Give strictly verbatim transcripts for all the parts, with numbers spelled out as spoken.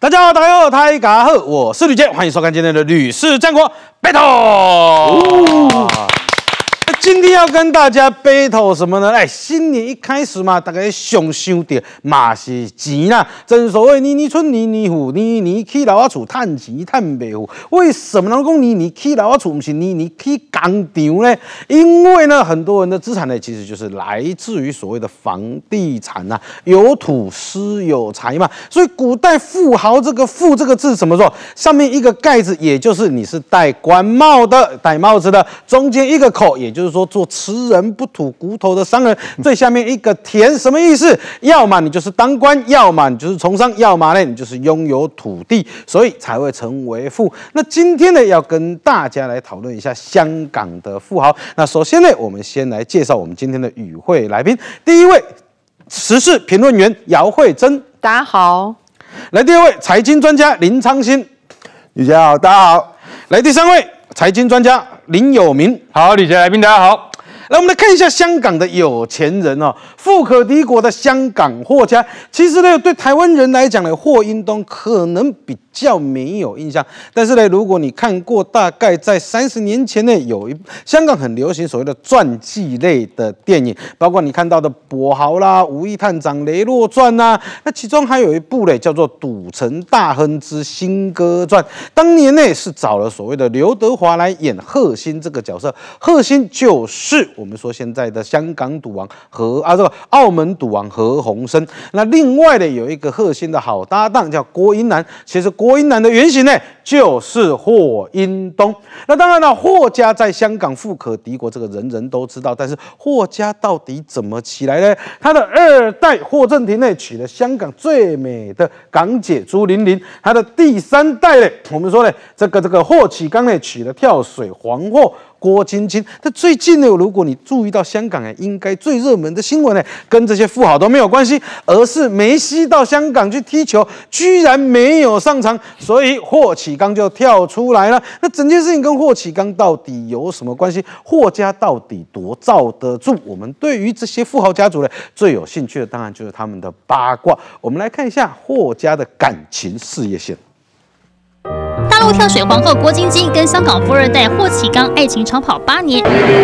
大家好，大家好，大家好，我是吕健，欢迎收看今天的《吕氏战国 battle》。今天要跟大家 battle 什么呢？哎，新年一开始嘛，大家上想到嘛是钱啦。正所谓年年春，年年富，年年去老阿厝趁钱趁袂富。为什么能讲年年去老阿厝，不是年年去工厂呢？因为呢，很多人的资产呢，其实就是来自于所谓的房地产呐、啊，有土斯有财嘛。所以古代富豪这个“富”这个字怎么做？上面一个盖子，也就是你是戴官帽的，戴帽子的；中间一个口，也就是说做吃人不吐骨头的商人。最下面一个田，什么意思？要么你就是当官，要么你就是从商，要么呢你就是拥有土地，所以才会成为富。那今天呢，要跟大家来讨论一下香港的富豪。那首先呢，我们先来介绍我们今天的与会来宾。第一位，时事评论员姚慧珍， 大家好。 来，第二位，财经专家林昌兴， 吕姐好，大家好。 来，第三位，财经专家林有明， 好，吕杰来宾大家好。 来，我们来看一下香港的有钱人哦，富可敌国的香港霍家。其实呢，对台湾人来讲呢，霍英东可能比较没有印象，但是呢，如果你看过，大概在三十年前呢，有一香港很流行所谓的传记类的电影，包括你看到的《跛豪》啦，《武义探长雷洛传》呐，那其中还有一部呢，叫做《赌城大亨之新歌传》。当年呢，是找了所谓的刘德华来演贺星这个角色，贺星就是我们说现在的香港赌王何啊，这个澳门赌王何鸿燊。那另外呢，有一个贺星的好搭档叫郭英男，其实郭英男的原型呢就是霍英东。那当然了，霍家在香港富可敌国，这个人人都知道。但是霍家到底怎么起来呢？他的二代霍震霆呢，娶了香港最美的港姐朱玲玲。他的第三代呢，我们说呢，这个这个霍启刚呢，娶了跳水皇后郭晶晶。但最近呢，如果你注意到香港哎，应该最热门的新闻呢，跟这些富豪都没有关系，而是梅西到香港去踢球，居然没有上场，所以霍启刚就跳出来了。那整件事情跟霍启刚到底有什么关系？霍家到底多罩得住？我们对于这些富豪家族呢，最有兴趣的当然就是他们的八卦。我们来看一下霍家的感情事业线。 大陆跳水皇后郭晶晶跟香港富二代霍启刚愛情長跑八年。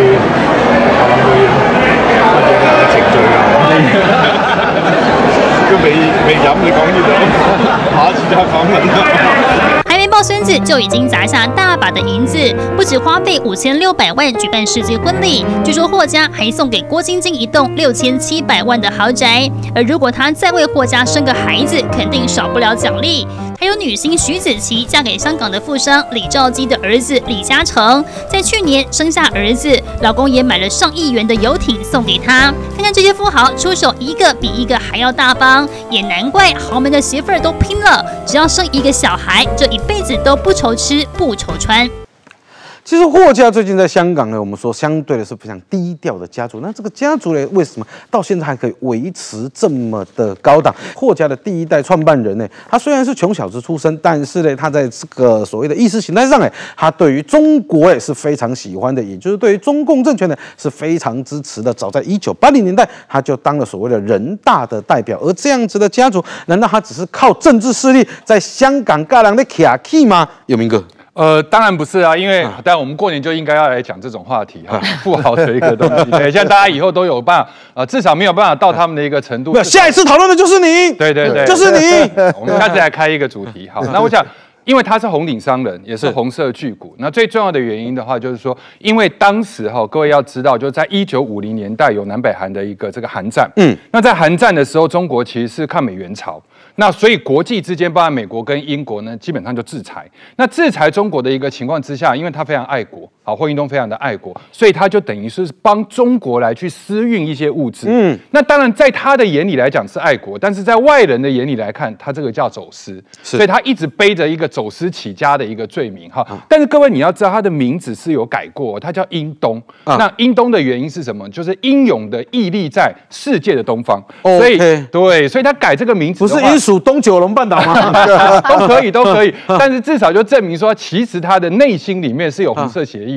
都未未飲，你講呢度，下一次再講啦。 还没抱孙子就已经砸下大把的银子，不止花费五千六百万举办世界婚礼，据说霍家还送给郭晶晶一栋六千七百万的豪宅。而如果他再为霍家生个孩子，肯定少不了奖励。还有女星徐子淇嫁给香港的富商李兆基的儿子李嘉诚，在去年生下儿子，老公也买了上亿元的游艇送给他。看看这些富豪出手一个比一个还要大方，也难怪豪门的媳妇儿都拼了，只要生一个小孩，这一辈子都不愁吃不愁穿。 其实霍家最近在香港呢，我们说相对的是非常低调的家族。那这个家族呢，为什么到现在还可以维持这么的高档？霍家的第一代创办人呢，他虽然是穷小子出身，但是呢，他在这个所谓的意识形态上，哎，他对于中国哎是非常喜欢的，也就是对于中共政权呢是非常支持的。早在一九八零年代，他就当了所谓的人大的代表。而这样子的家族，难道他只是靠政治势力在香港干人的卡气吗？有明哥。 呃，当然不是啊，因为当然我们过年就应该要来讲这种话题哈，富豪的一个东西。对，像大家以后都有办法，呃，至少没有办法到他们的一个程度。 没有，下一次讨论的就是你。 对对对， 就是你。 我们下次来开一个主题。好，那我想，因为他是红顶商人，也是红色巨贾。那最重要的原因的话，就是说，因为当时哈，各位要知道，就是在一九五零年代有南北韩的一个这个韩战。嗯，那在韩战的时候，中国其实是抗美援朝。那所以国际之间，包括美国跟英国呢，基本上就制裁。那制裁中国的一个情况之下，因为他非常爱国，好，霍英东非常的爱国，所以他就等于是帮中国来去私运一些物资。嗯，那当然在他的眼里来讲是爱国，但是在外人的眼里来看，他这个叫走私，所以他一直背着一个走私起家的一个罪名哈。但是各位你要知道，他的名字是有改过，他叫英东。啊、那英东的原因是什么？就是英勇的屹立在世界的东方。所以对，所以他改这个名字不是英属东九龙半岛吗？ 都可以，都可以。但是至少就证明说，其实他的内心里面是有红色协议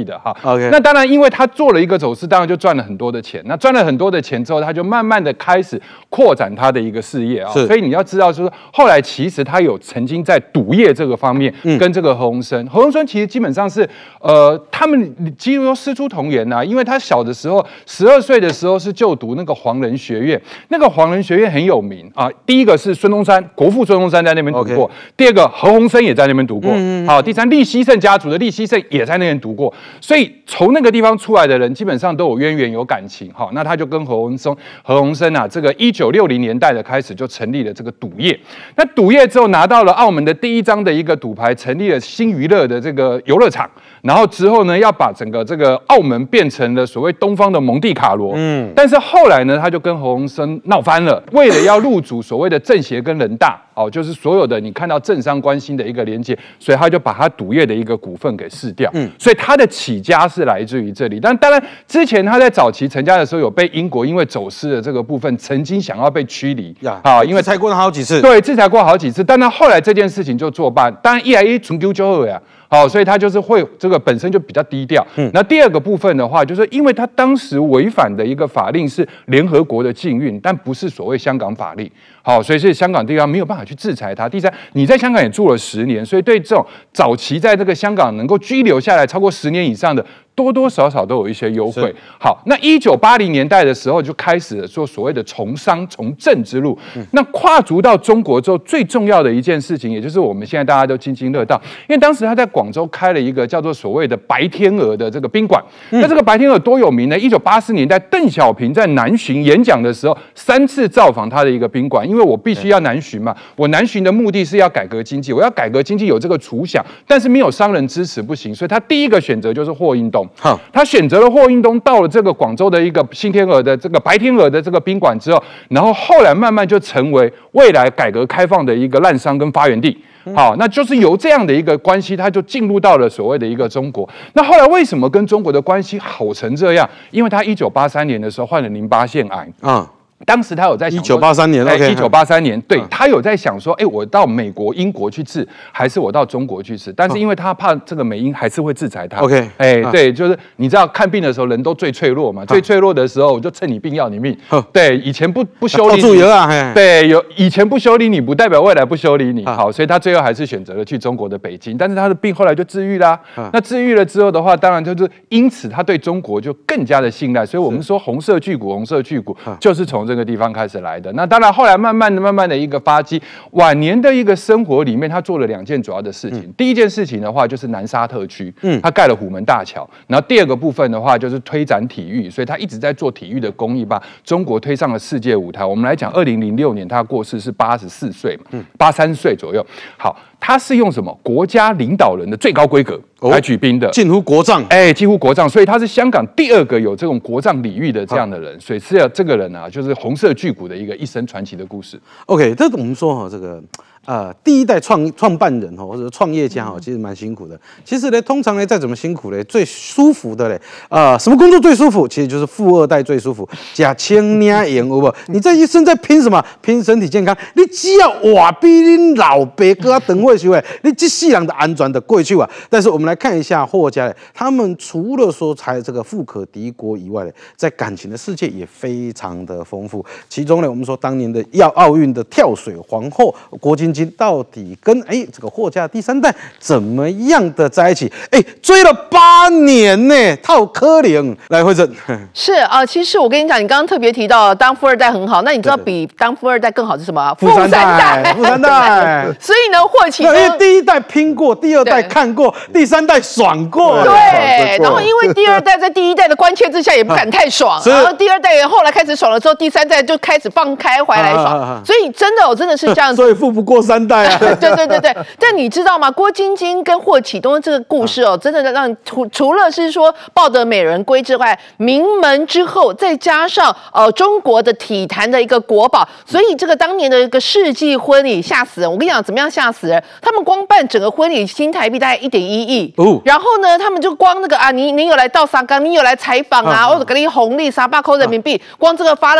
立的哈。 OK， 那当然，因为他做了一个走私，当然就赚了很多的钱。那赚了很多的钱之后，他就慢慢的开始扩展他的一个事业啊。所以你要知道，就是后来其实他有曾经在赌业这个方面，嗯、跟这个何鸿燊，何鸿燊其实基本上是呃，他们几乎都师出同源呐、啊。因为他小的时候，十二岁的时候是就读那个黄仁学院，那个黄仁学院很有名啊。第一个是孙中山，国父孙中山在那边读过； Okay. 第二个何鸿燊也在那边读过。嗯、好，第三立熙盛家族的立熙盛也在那边读过。所以从那个地方出来的人，基本上都有渊源、有感情。好，那他就跟何鸿燊、何鸿燊啊，这个一九六零年代的开始就成立了这个赌业。那赌业之后拿到了澳门的第一张的一个赌牌，成立了新娱乐的这个游乐场。然后之后呢，要把整个这个澳门变成了所谓东方的蒙地卡罗。嗯，但是后来呢，他就跟何鸿燊闹翻了，为了要入主所谓的政协跟人大。哦，就是所有的你看到政商关系的一个连接，所以他就把他赌业的一个股份给释掉。嗯，所以他的起家是来自于这里。但当然，之前他在早期成家的时候，有被英国因为走私的这个部分，曾经想要被驱离。呀， 啊，因为制裁过他好几次。 对，制裁过好几次。但他后来这件事情就作罢。当然，一来一纯丢就二呀。好，所以他就是会这个本身就比较低调。嗯，那第二个部分的话，就是因为他当时违反的一个法令是联合国的禁运，但不是所谓香港法令。好，所以是香港地方没有办法去制裁他。第三，你在香港也住了十年，所以对这种早期在这个香港能够居留下来超过十年以上的，多多少少都有一些优惠。好，那一九八零年代的时候就开始了做所谓的从商从政之路。嗯、那跨足到中国之后，最重要的一件事情，也就是我们现在大家都津津乐道，因为当时他在广州开了一个叫做所谓的白天鹅的这个宾馆。嗯、那这个白天鹅多有名呢？一九八四年代，邓小平在南巡演讲的时候，三次造访他的一个宾馆。因为我必须要南巡嘛，我南巡的目的是要改革经济，我要改革经济有这个雏想，但是没有商人支持不行，所以他第一个选择就是霍英东。好，他选择了霍英东，到了这个广州的一个新天鹅的这个白天鹅的这个宾馆之后，然后后来慢慢就成为未来改革开放的一个滥觞跟发源地。好，那就是由这样的一个关系，他就进入到了所谓的一个中国。那后来为什么跟中国的关系好成这样？因为他一九八三年的时候患了淋巴腺癌啊。当时他有在想， 一九八三年， 一九八三年，对、嗯、他有在想说，哎，我到美国、英国去治，还是我到中国去治？但是因为他怕这个美英还是会制裁他。 OK， 哎，对，就是你知道看病的时候人都最脆弱嘛，最脆弱的时候我就趁你病要你命。对，以前不不修理你， 啊、 对，有以前不修理你，不代表未来不修理你。好，所以他最后还是选择了去中国的北京，但是他的病后来就治愈啦。那治愈了之后的话，当然就是因此他对中国就更加的信赖。所以我们说红色巨股，红色巨股就是从这个地方开始来的。那当然，后来慢慢的、慢慢的一个发迹，晚年的一个生活里面，他做了两件主要的事情。嗯、第一件事情的话，就是南沙特区，嗯，他盖了虎门大桥。然后第二个部分的话，就是推展体育，所以他一直在做体育的公益，把中国推上了世界舞台。我们来讲，二零零六年他过世是八十四岁嘛，嗯，八三岁左右。好，他是用什么国家领导人的最高规格来举兵的， 近乎国葬， 哎，几乎国葬，所以他是香港第二个有这种国葬礼遇的这样的人，所以是这个人啊，就是红色巨骨的一个一生传奇的故事。 OK， 这我们说哈，这个呃，第一代创创办人哈，或者创业家哈，其实蛮辛苦的。其实呢，通常呢，再怎么辛苦呢，最舒服的嘞，啊、呃，什么工作最舒服？其实就是富二代最舒服，假青年赢，有不？你这一生在拼什么？拼身体健康。你只要活比你老爸哥等会时候，你这世人的安全的过去啊。但是我们来看一下霍家嘞，他们除了说才这个富可敌国以外呢，在感情的世界也非常的丰富。其中呢，我们说当年的要奥运的跳水皇后郭晶晶到底跟哎这个霍家第三代怎么样的在一起？哎，追了八年呢，套可怜。来，慧珍， 是啊、呃，其实我跟你讲，你刚刚特别提到当富二代很好，那你知道比当富二代更好是什么？ 富三代，富三代。 所以呢，霍启呢， 因为第一代拼过，第二代看过，第三代爽过。 对，然后因为第二代在第一代的关切之下也不敢太爽，然后第二代后来开始爽了之后，第三代就开始放开怀来爽，啊啊啊所以真的，我真的是这样子。 所以富不过三代啊。 对对对对，但你知道吗？郭晶晶跟霍启东这个故事哦，真的让除除了是说抱得美人归之外，名门之后再加上呃中国的体坛的一个国宝，所以这个当年的一个世纪婚礼吓死人。我跟你讲，怎么样吓死人？他们光办整个婚礼新台币大概一点一亿，哦，然后呢，他们就光那个啊，你你有来到沙冈，你有来采访啊，或者给你红利三百块人民币，光这个发了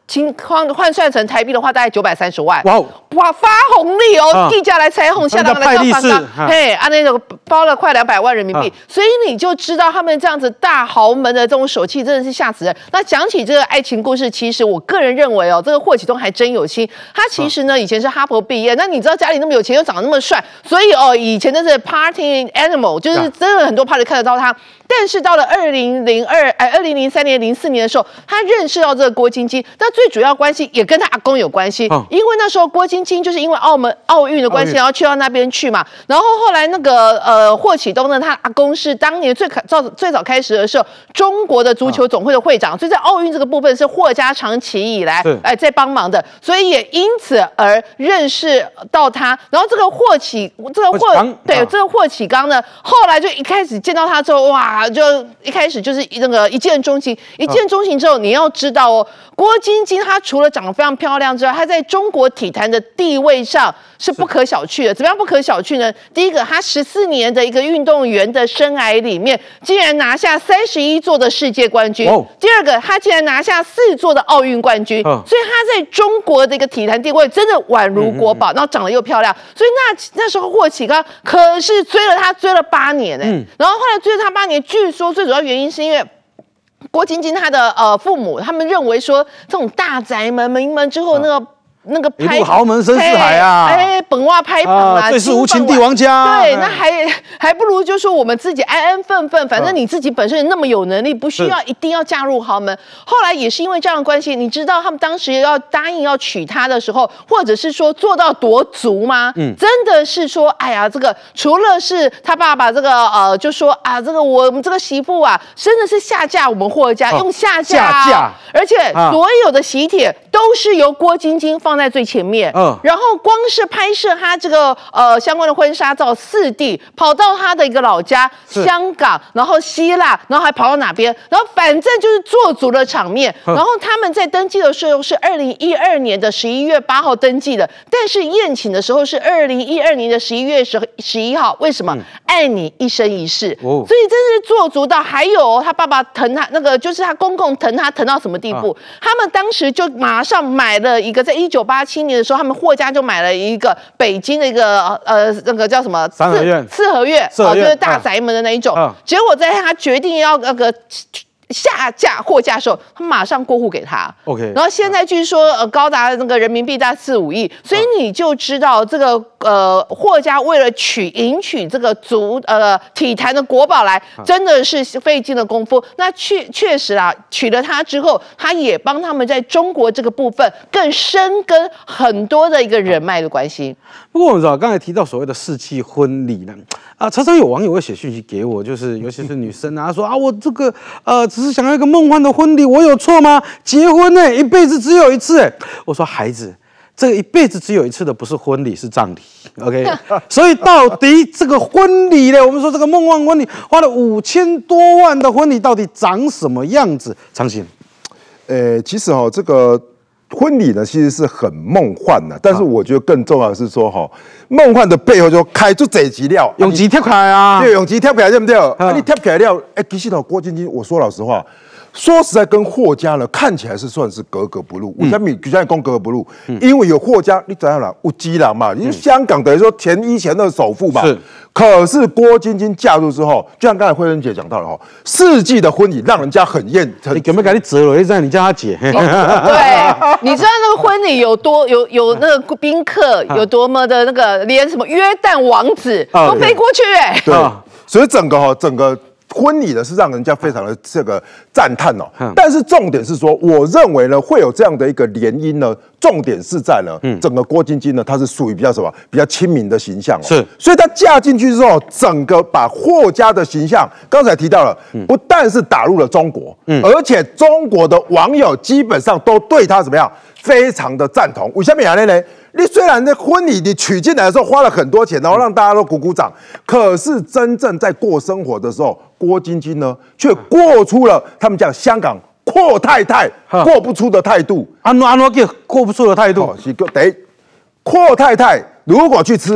清换换算成台币的话，大概九百三十万。 哇哇，发红利哦， 啊地价来拆红，下来来到是， 嘿，啊那种包了快两百万人民币，啊、所以你就知道他们这样子大豪门的这种手气真的是吓死人。那讲起这个爱情故事，其实我个人认为哦，这个霍启东还真有心。他其实呢以前是哈佛毕业，那你知道家里那么有钱又长得那么帅，所以哦以前真是 party animal， 就是真的很多 party 看得到他。但是到了二零零二哎二零零三年零四年的时候，他认识到这个郭晶晶，那最主要关系也跟他阿公有关系，哦、因为那时候郭晶晶就是因为澳门奥运的关系，然后去到那边去嘛，然后后来那个呃霍启东呢，他阿公是当年最早最早开始的时候中国的足球总会的会长，哦、所以在奥运这个部分是霍家长期以来哎在帮忙的，所以也因此而认识到他。然后这个霍启这个霍对、啊、这个霍启刚呢，后来就一开始见到他之后，哇！就一开始就是那个一见钟情，一见钟情之后，你要知道哦，郭晶晶她除了长得非常漂亮之外，她在中国体坛的地位上是不可小觑的。怎么样不可小觑呢？第一个，她十四年的一个运动员的生涯里面，竟然拿下三十一座的世界冠军；哦、第二个，她竟然拿下四座的奥运冠军。哦、所以她在中国的一个体坛地位真的宛如国宝，嗯嗯嗯然后长得又漂亮。所以那那时候霍启刚可是追了她追了八年哎、欸，嗯、然后后来追了她八年。据说最主要原因是因为郭晶晶她的呃父母，他们认为说这种大宅门名门之后那个。那个拍豪门深似海啊！ 哎，本袜拍旁啊， 最是无情帝王家。 对，那还还不如就说我们自己安安分分，反正你自己本身那么有能力，不需要一定要嫁入豪门。后来也是因为这样的关系，你知道他们当时要答应要娶她的时候，或者是说做到多足吗？嗯，真的是说，哎呀，这个除了是他爸爸这个呃，就说啊，这个我们这个媳妇啊，真的是下嫁我们霍家，用下嫁，下嫁，而且所有的喜帖都是由郭晶晶放在最前面，嗯，然后光是拍摄他这个呃相关的婚纱照，四地跑到他的一个老家香港，然后希腊，然后还跑到哪边，然后反正就是做足了场面。然后他们在登记的时候是二零一二年的十一月八号登记的，但是宴请的时候是二零一二年的十一月十十一号。为什么？嗯、爱你一生一世，哦、所以真是做足到。还有他爸爸疼他，那个就是他公公疼他疼到什么地步？啊、他们当时就马上买了一个，在一九八七年的时候，他们霍家就买了一个北京的一个呃那个叫什么三合院、 四合院，哦，就是大宅门的那一种。啊、结果在他决定要那个下嫁霍家的时候，他马上过户给他。 OK， 然后现在据说呃高达那个人民币大概四五亿，所以你就知道这个呃霍家为了娶迎娶这个足呃体坛的国宝来，真的是费尽了功夫。那确确实啊，娶了他之后，他也帮他们在中国这个部分更深耕很多的一个人脉的关系。 不过我们知道刚才提到所谓的世纪婚礼呢，啊，常常有网友会写讯息给我，就是尤其是女生啊，说啊我这个呃。只是想要一个梦幻的婚礼，我有错吗？结婚呢、欸，一辈子只有一次、欸。我说孩子，这个一辈子只有一次的不是婚礼，是葬礼。OK， 所以到底这个婚礼呢？我们说这个梦幻婚礼花了五千多万的婚礼，到底长什么样子？昌兴， 呃，其实哈、哦，这个婚礼呢，其实是很梦幻的，但是我觉得更重要的是说哈，梦幻的背后就开出这几料， 永吉贴开啊， 对，永吉贴开对不对？啊，你贴开料，哎，其实呢，郭晶晶，我说老实话。说实在，跟霍家呢看起来是算是格格不入。为什么？就像你讲格格不入，嗯、因为有霍家，你怎样啦？有基郎嘛，因为香港等于说前一前二首富嘛。是。可是郭晶晶嫁入之后，就像刚才慧珍姐讲到了哈，世纪的婚礼让人家很厌。 你有没有给你折了？让你叫她姐。 对，你知道那个婚礼有多有有那个宾客有多么的那个，连什么约旦王子都飞过去哎、欸。 对，所以整个哈整个。婚礼呢是让人家非常的这个赞叹哦，嗯、但是重点是说，我认为呢会有这样的一个联姻呢，重点是在呢，嗯、整个郭晶晶呢，她是属于比较什么比较亲民的形象哦，是，所以她嫁进去之后，整个把霍家的形象，刚才提到了，嗯、不但是打入了中国，嗯、而且中国的网友基本上都对她怎么样，非常的赞同。为什么样呢？你虽然在婚礼你娶进来的时候花了很多钱，然后让大家都鼓鼓掌，可是真正在过生活的时候，郭晶晶呢却过出了他们讲香港阔太太过不出的态度。 安诺安诺给过不出的态度， 是个得阔太太如果去吃饭，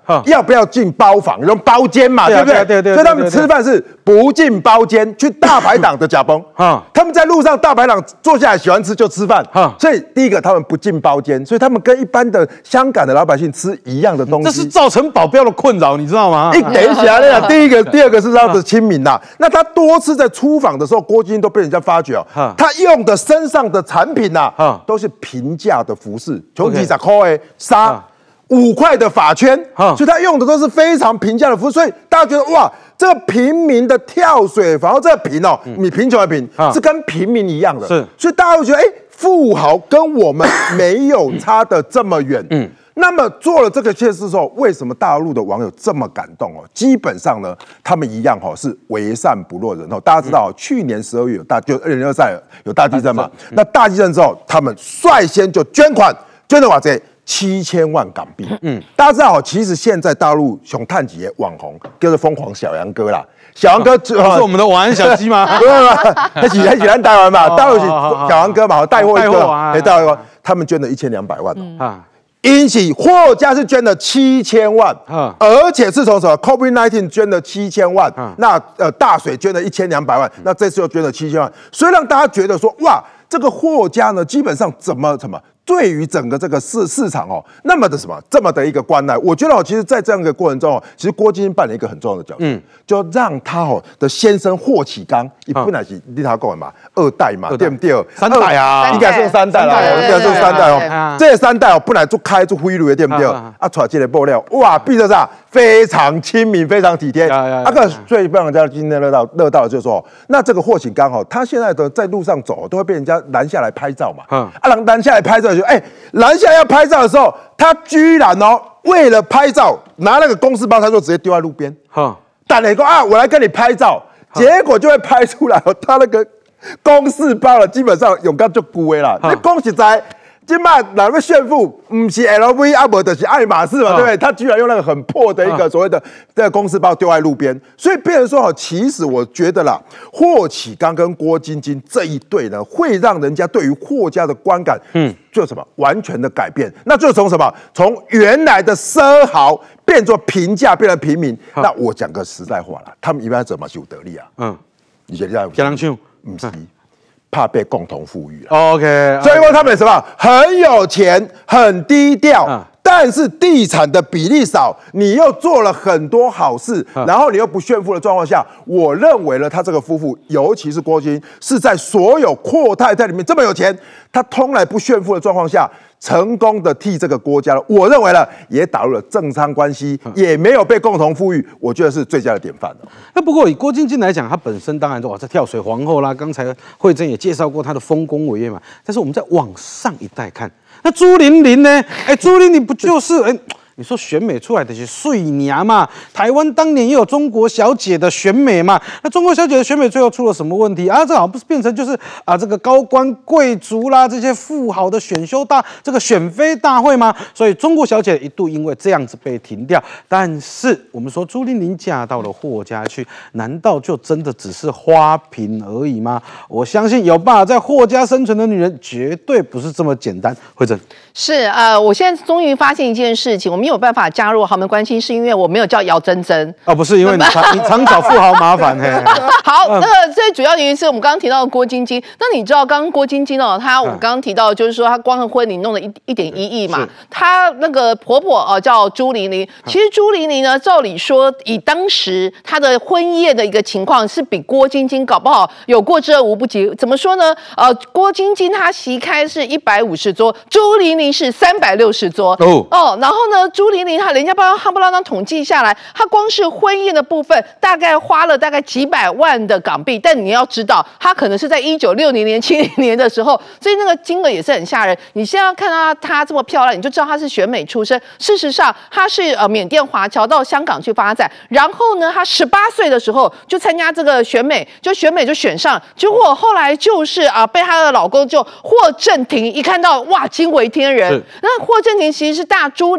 要不要进包房，用包间嘛，对不对？ 对对。 所以他们吃饭是不进包间，去大排档的假崩。他们在路上大排档坐下来喜欢吃就吃饭。所以第一个他们不进包间，所以他们跟一般的香港的老百姓吃一样的东西。 这是造成保镖的困扰，你知道吗？ 一等一下，那第一个、第二个是他的亲民呐。那他多次在出访的时候，郭晶晶都被人家发觉哦，他用的身上的产品呐，都是平价的服饰，从几十块的纱。五块的发圈，所以他用的都是非常平价的服，所以大家觉得哇，这个平民的跳水房，这个平哦，你贫穷的贫是跟平民一样的，是，所以大家会觉得，哎，富豪跟我们没有差的这么远，嗯。那么做了这个件事之后，为什么大陆的网友这么感动哦？基本上呢，他们一样哈是为善不落人哦。大家知道，去年十二月有大就二零二三有大地震嘛？那大地震之后，他们率先就捐款，捐了多少？七千万港币。嗯，大家知道，其实现在大陆熊探几的网红叫做疯狂小杨哥啦。小杨哥不是我们的晚安小鸡吗？ 不是不是，他喜欢喜欢台湾嘛，大陆是小杨哥嘛，带货一个，哎，带货，他们捐了一千两百万啊。引起霍家是捐了七千万，而且是从什么 COVID 十九 捐了七千万，那呃大水捐了一千两百万，那这次又捐了七千万，所以让大家觉得说，哇，这个霍家呢，基本上怎么怎么。对于整个这个市市场哦，那么的什么这么的一个关爱，我觉得哦，其实，在这样一个过程中哦，其实郭晶晶扮演一个很重要的角色，嗯，就让他哦的先生霍启刚，你本来是立他讲嘛，二代嘛，对不对？ 三代啊， 应该是三代啦，应该是三代哦，这三代哦，本来就开就挥路的，对不对？啊，出来这个爆料，哇，毕得上非常亲民，非常体贴，啊个最让人家今天乐到乐到的就是说，那这个霍启刚哦，他现在的在路上走都会被人家拦下来拍照嘛，嗯，啊，拦拦下来拍照。哎，拦下来要拍照的时候，他居然哦，为了拍照拿那个公事包，他就直接丢在路边。哈，打了一个啊，我来跟你拍照，结果就会拍出来，他那个公事包了，基本上永刚就孤危了。那恭喜在。今嘛哪个炫富，不是 L V 啊，不就是爱马仕嘛，对不对？他居然用那个很破的一个所谓的这个公事包丢在路边，所以变成说，其实我觉得啦，霍启刚跟郭晶晶这一对呢，会让人家对于霍家的观感，嗯，就什么完全的改变，那就从什么，从原来的奢豪变作平价，变成平民。那我讲个实在话啦，他们一般怎么就得力啊？嗯，你觉得？ 怎样唱？ 不是。怕被共同富裕了 ，OK， 所以说他们什么很有钱，很低调，嗯、但是地产的比例少，你又做了很多好事，嗯、然后你又不炫富的状况下，我认为呢，他这个夫妇，尤其是郭晶晶，是在所有阔太太里面这么有钱，他从来不炫富的状况下。成功的替这个国家了，我认为呢，也打入了政商关系，也没有被共同富裕，我觉得是最佳的典范了。 那不过以郭晶晶来讲，她本身当然哇，在跳水皇后啦，刚才慧珍也介绍过她的丰功伟业嘛。但是我们再往上一代看，那朱玲玲呢？哎，朱玲玲不就是哎？你说选美出来的是碎娘嘛？台湾当年也有中国小姐的选美嘛？那中国小姐的选美最后出了什么问题啊？这好像不是变成就是啊这个高官贵族啦，这些富豪的选修大这个选妃大会吗？所以中国小姐一度因为这样子被停掉。但是我们说朱玲玲嫁到了霍家去，难道就真的只是花瓶而已吗？我相信有办法在霍家生存的女人，绝对不是这么简单。慧珍是呃，我现在终于发现一件事情，我们。没有办法加入豪门关系，是因为我没有叫姚珍珍哦，不是因为你常你常找富豪麻烦嘿。 好，那个最主要原因是我们刚刚提到的郭晶晶。那你知道刚刚郭晶晶哦，她我刚刚提到就是说她光和婚礼弄了一一点一亿嘛，她那个婆婆哦叫朱玲玲。其实朱玲玲呢，照理说以当时她的婚宴的一个情况，是比郭晶晶搞不好有过之而无不及。怎么说呢？呃，郭晶晶她席开是一百五十桌，朱玲玲是三百六十桌哦哦，然后呢？朱玲玲，她人家帮她不啷当统计下来，她光是婚宴的部分大概花了大概几百万的港币。但你要知道，她可能是在一九六零年、七零年的时候，所以那个金额也是很吓人。你现在看到她这么漂亮，你就知道她是选美出身。事实上，她是呃缅甸华侨到香港去发展，然后呢，她十八岁的时候就参加这个选美，就选美就选上，结果后来就是啊、呃、被她的老公就霍震霆一看到哇惊为天人。那霍震霆其实是大朱玲玲也。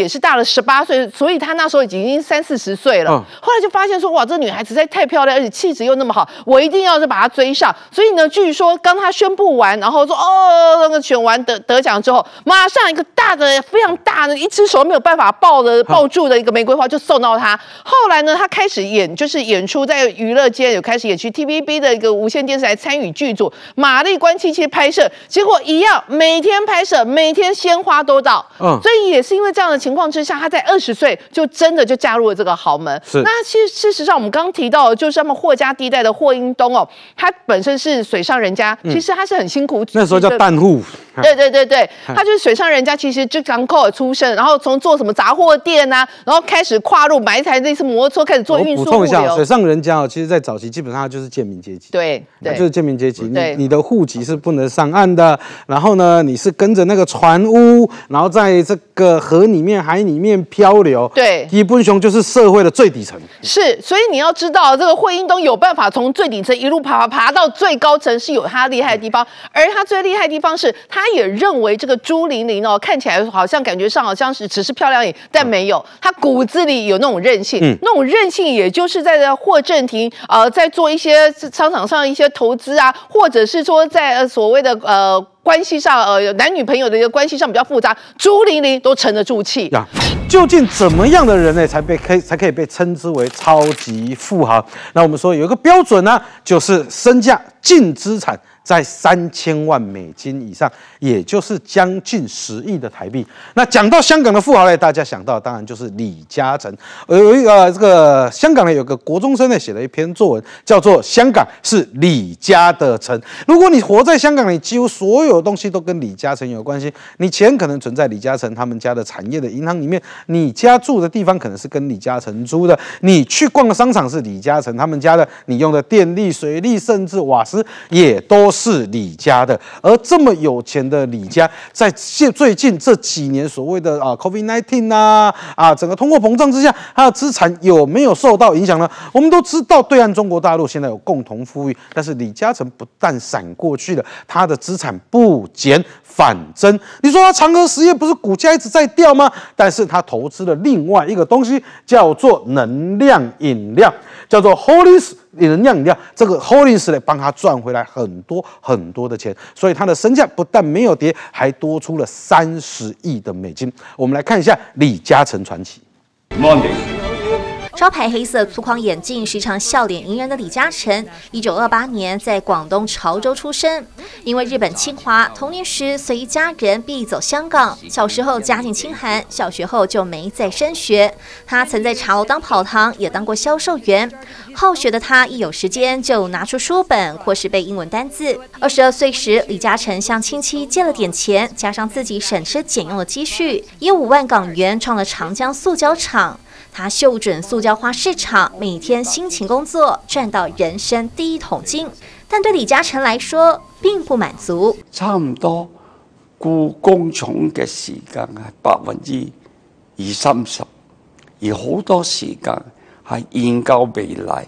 是大了十八岁，所以他那时候已经三四十岁了。嗯、后来就发现说，哇，这女孩子实在太漂亮，而且气质又那么好，我一定要是把她追上。所以呢，据说刚他宣布完，然后说哦，那个选完得得奖之后，马上一个大的、非常大的，一只手没有办法抱的抱住的一个玫瑰花就送到他。后来呢，他开始演，就是演出在娱乐界有开始演去 T V B 的一个无线电视台参与剧组《玛丽关七七》拍摄，结果一样每天拍摄，每天鲜花都到。嗯，所以也是因为这样的情况之下，他在二十岁就真的就加入了这个豪门。是，那其实事实上我们刚刚提到的就是他们霍家第一代的霍英东哦，他本身是水上人家，其实他是很辛苦， 那时候叫淡户。 对对对对，他就是水上人家，其实就港口出身，然后从做什么杂货店啊，然后开始跨入买一台类似摩托车，开始做运输物流。 补充一下，水上人家哦，其实在早期基本上就是贱民阶级。 对对， 就是贱民阶级。你你的户籍是不能上岸的，然后呢，你是跟着那个船屋，然后在这个河里面、海里面漂流。 对， 基本上就是社会的最底层。 是，所以你要知道，这个霍英东有办法从最底层一路爬爬爬到最高层，是有他厉害的地方。而他最厉害的地方是，他也认为这个朱玲玲哦，看起来好像感觉上好像是只是漂亮而已，但没有，他骨子里有那种韧性。嗯，那种韧性，也就是在霍震霆呃在做一些商场上一些投资啊，或者是说在呃所谓的呃。关系上，呃，男女朋友的一个关系上比较复杂，朱玲玲都沉得住气呀。究竟怎么样的人呢，才被可以才可以被称之为超级富豪？那我们说有一个标准呢、啊，就是身价净资产在三千万美金以上，也就是将近十亿的台币。那讲到香港的富豪呢，大家想到当然就是李嘉诚。有一个这个香港呢有个国中生呢写了一篇作文，叫做《香港是李家的城》。如果你活在香港，你几乎所有东西都跟李嘉诚有关系。你钱可能存在李嘉诚他们家的产业的银行里面，你家住的地方可能是跟李嘉诚租的，你去逛的商场是李嘉诚他们家的，你用的电力、水利甚至瓦斯也都是李家的。而这么有钱的李家，在现最近这几年所谓的啊 COVID 十九 啊啊整个通货膨胀之下，它的资产有没有受到影响呢？我们都知道，对岸中国大陆现在有共同富裕，但是李嘉诚不但闪过去了，他的资产不减反增。你说他长和实业不是股价一直在掉吗？但是他投资了另外一个东西，叫做能量饮料，叫做 Hollins 能量饮料。这个 Hollins 呢，帮他赚回来很多很多的钱，所以他的身价不但没有跌，还多出了三十亿的美金。我们来看一下李嘉诚传奇。Morning。 招牌黑色粗框眼镜，时常笑脸迎人的李嘉诚，一九二八年在广东潮州出生。因为日本侵华，童年时随家人避走香港。小时候家境清寒，小学后就没再升学。他曾在茶楼当跑堂，也当过销售员。好学的他，一有时间就拿出书本或是背英文单字。二十二岁时，李嘉诚向亲戚借了点钱，加上自己省吃俭用的积蓄，以五万港元创了长江塑胶厂。他嗅准塑胶花市场，每天辛勤工作，赚到人生第一桶金。但对李嘉诚来說，並不滿足。 差唔多顧工廠嘅時間係百分之二三十，而好多時間係研究未來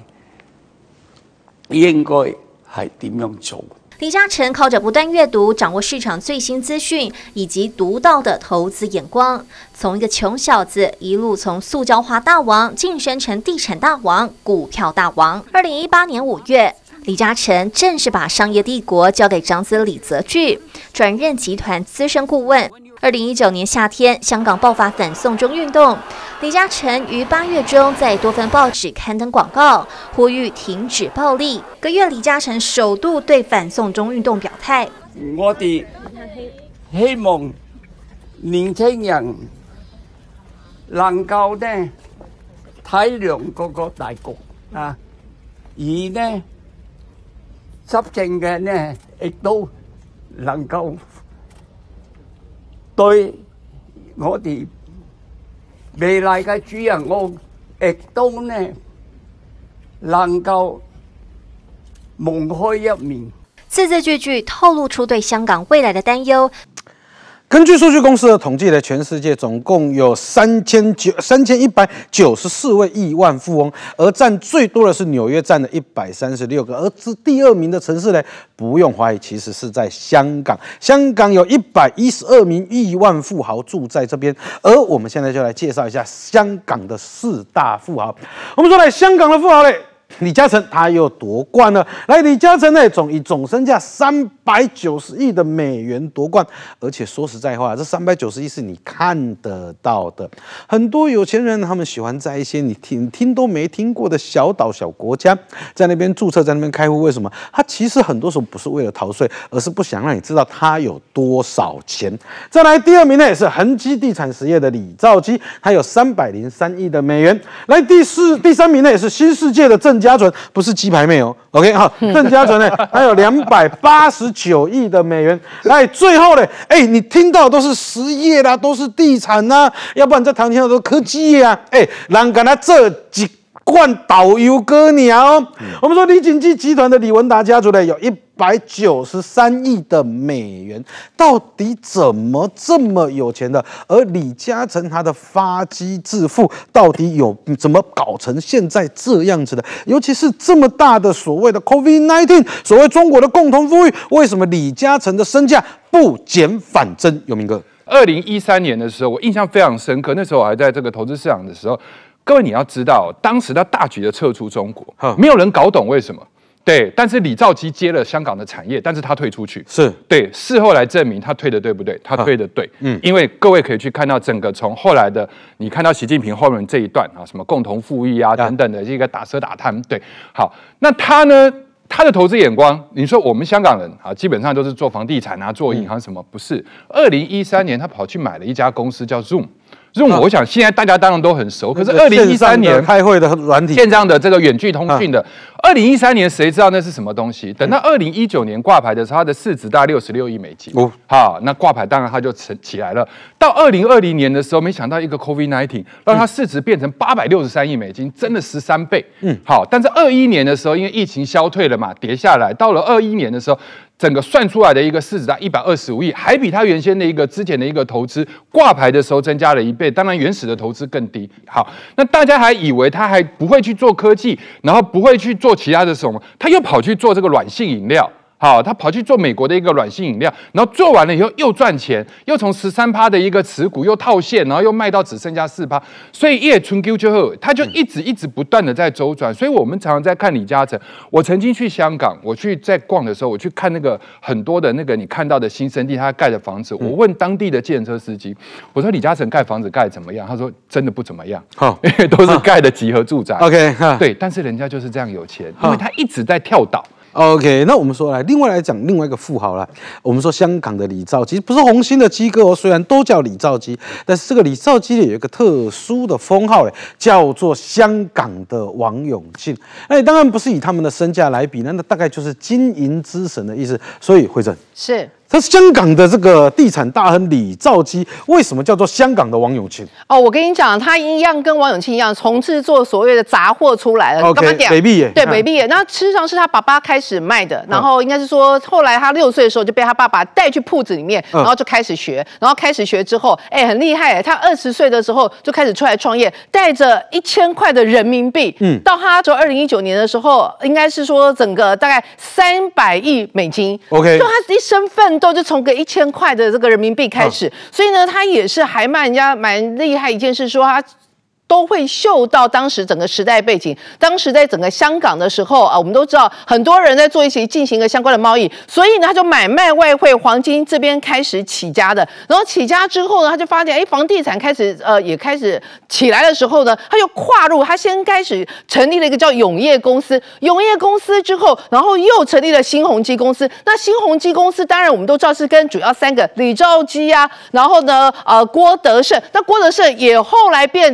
應該係點樣做。 李嘉誠靠着不斷閱讀，掌握市場最新資訊以及獨到的投資眼光，從一個窮小子一路從塑膠花大王晉升成地產大王、股票大王。二零一八年五月，李嘉誠正式把商業帝國交給長子李澤鉅，轉任集團資深顧問。二零一九年夏天，香港爆發反送中運動，李嘉誠於八月中在多份報紙刊登廣告，呼籲停止暴力。個月，李嘉誠首度對反送中運動表態： 我哋希望年輕人能夠呢體諒嗰個大局啊，而呢執政嘅呢亦都能夠對我哋未來嘅主人翁亦都呢能夠蒙開一面。 字字句句透露出對香港未來的擔憂。 根据数据公司的统计呢，全世界总共有三千九三千一百九十四位亿万富翁，而占最多的是纽约，占了一百三十六个，而第二名的城市呢，不用怀疑，其实是在香港。香港有一百一十二名亿万富豪住在这边，而我们现在就来介绍一下香港的四大富豪。我们说来，香港的富豪嘞。李嘉诚他又夺冠了，来，李嘉诚呢总以总身价三百九十亿的美元夺冠，而且说实在话，这三百九十亿是你看得到的。很多有钱人他们喜欢在一些你听听都没听过的小岛小国家，在那边注册，在那边开户。为什么？他其实很多时候不是为了逃税，而是不想让你知道他有多少钱。再来第二名呢，也是恒基地产实业的李兆基，他有三百零三亿的美元。来第四第三名呢，也是新世界的郑家纯，不是鸡排妹哦 ，OK 哈，郑家纯呢还有两百八十九亿的美元。来，最后呢，哎、欸，你听到的都是实业啦，都是地产啦，要不然在台湾听到都是科技业啊，哎、欸，人敢来这几罐导游哥鸟、哦嗯。我们说李锦记集团的李文达家族呢，有一百九十三亿的美元，到底怎么这么有钱的？而李嘉诚他的发迹致富，到底有怎么搞成现在这样子的？尤其是这么大的所谓的 COVID 十九， 所谓中国的共同富裕，为什么李嘉诚的身价不减反增？有明哥， 二零一三年的时候，我印象非常深刻，那时候我还在这个投资市场的时候。各位你要知道，当时他大举的撤出中国，没有人搞懂为什么。对，但是李兆基接了香港的产业，但是他退出去，是对。事后来证明他退的对不对？他退的对，嗯，因为各位可以去看到整个从后来的，你看到习近平后面这一段啊，什么共同富裕啊等等的这个打蛇打贪，对，好，那他呢？他的投资眼光，你说我们香港人啊，基本上都是做房地产啊，做银行什么？不是。二零一三年，他跑去买了一家公司叫 Zoom。Zoom， 我想现在大家当然都很熟，可是二零一三年开会的软体， 线上的这个远距通讯的，二零一三年谁知道那是什么东西？等到二零一九年挂牌的时候，它的市值大概六十六亿美金。哦，好，那挂牌当然它就起来了。到二零二零年的时候，没想到一个 COVID 十九 让它市值变成八百六十三亿美金，真的十三倍。嗯，好，但是二一年的时候，因为疫情消退了嘛，跌下来。到了二一年的时候，整个算出来的一个市值在一百二十五亿，还比它原先的一个之前的一个投资挂牌的时候增加了一倍。当然，原始的投资更低。好，那大家还以为他还不会去做科技，然后不会去做其他的什么，他又跑去做这个软性饮料。好，他跑去做美国的一个软性饮料，然后做完了以后又赚钱，又从十三趴的一个持股又套现，然后又卖到只剩下四趴，所以叶春 Q 之后，他就一直一直不断的在周转。所以我们常常在看李嘉诚。我曾经去香港，我去在逛的时候，我去看那个很多的那个你看到的新生地，他盖的房子，我问当地的计程车司机，我说李嘉诚盖房子盖怎么样？他说真的不怎么样，好，因为都是盖的集合住宅。OK， 对，但是人家就是这样有钱，因为他一直在跳岛。 OK， 那我们说来，另外来讲另外一个富豪啦，我们说香港的李兆基，不是红星的基哥哦，虽然都叫李兆基，但是这个李兆基有一个特殊的封号嘞，叫做香港的王永庆。那当然不是以他们的身价来比，那那大概就是金银之神的意思。所以慧珍是。 他香港的这个地产大亨李兆基，为什么叫做香港的王永庆？ 哦，我跟你讲，他一样跟王永庆一样，从制作所谓的杂货出来了。 OK， 北碧耶， 对，北碧耶。那事实上是他爸爸开始卖的，然后应该是说，后来他六岁的时候就被他爸爸带去铺子里面，然后就开始学，然后开始学之后，哎，很厉害。他二十岁的时候就开始出来创业，带着一千块的人民币，嗯，到他就二零一九年的时候，应该是说整个大概三百亿美金。OK， 就他一身奋斗就从个一千块的这个人民币开始，所以呢，他也是还蛮人家蛮厉害一件事，说他都会嗅到当时整个时代背景。当时在整个香港的时候啊，我们都知道很多人在做一些进行一个相关的贸易，所以呢，他就买卖外汇、黄金这边开始起家的。然后起家之后呢，他就发现，哎，房地产开始呃也开始起来的时候呢，他就跨入，他先开始成立了一个叫永业公司。永业公司之后，然后又成立了新鸿基公司。那新鸿基公司当然我们都知道是跟主要三个李兆基啊，然后呢呃郭德胜，那郭德胜也后来变成是。